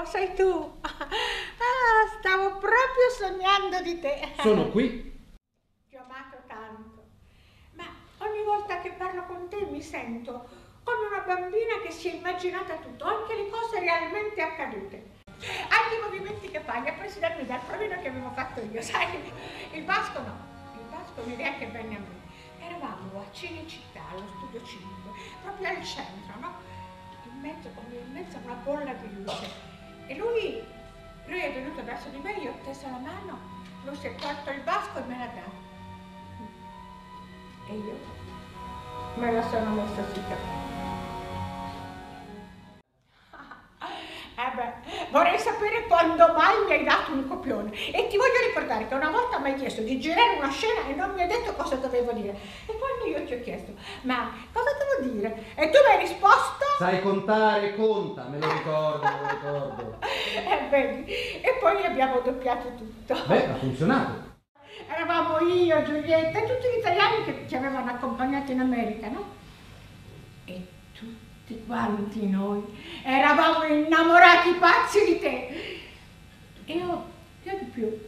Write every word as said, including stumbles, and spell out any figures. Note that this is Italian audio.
Carlo, sei tu. Ah, stavo proprio sognando di te. Sono qui. Ti ho amato tanto, ma ogni volta che parlo con te mi sento come una bambina che si è immaginata tutto, anche le cose realmente accadute. Anche i movimenti che fai li ha presi da me, dal provino che avevo fatto io, sai? Il Vasco no, il Vasco mi neanche bene a me. Eravamo a Cinecittà, allo studio cinque, proprio al centro, no? In mezzo, come in mezzo a una bolla di luce. E lui, lui è venuto verso di me, io ho teso la mano, lui si è tolto il Vasco e me l'ha dato. E io me la sono messa sui capelli. Eh beh, vorrei sapere quando mai mi hai dato un copione. E ti voglio ricordare che una volta mi hai chiesto di girare una scena e non mi hai detto cosa dovevo dire. E quando io ti ho chiesto, ma cosa devo dire? E tu mi hai risposto? Sai contare, conta, me lo ricordo, me lo ricordo. Eh, vedi, e poi abbiamo doppiato tutto. Beh, ha funzionato. Eravamo io, Giulietta e tutti gli italiani che ci avevano accompagnato in America, no? E tutti quanti noi eravamo innamorati pazzi di te. Io, io di più.